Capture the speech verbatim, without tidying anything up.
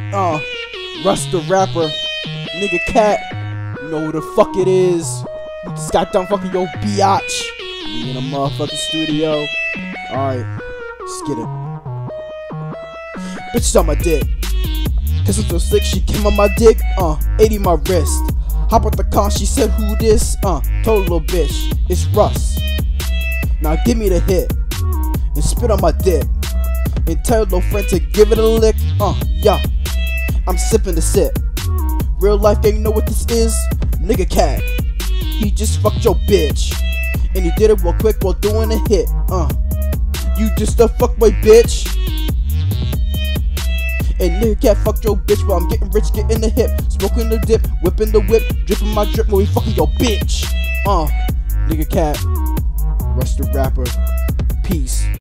Uh, Russtherapper, nigga cat, you know who the fuck it is. We just got done fucking your biatch. We in a motherfucking studio. Alright, let's get it. Bitch on my dick. Cause I'm so sick, she came on my dick. Uh, eighty my wrist. Hop out the car, she said, who this? Uh, told little bitch, it's Russ. Now give me the hit and spit on my dick and tell your little friend to give it a lick. Uh, yeah, I'm sipping the sip. Real life ain't know what this is. Nigga cat, he just fucked your bitch and he did it real quick while doing a hit. Uh, you just a fuckboy bitch. And nigga cat fucked your bitch while I'm getting rich, getting the hip, smoking the dip, whipping the whip, dripping my drip when we fucking your bitch. Uh, nigga cat, Russtherapper, peace.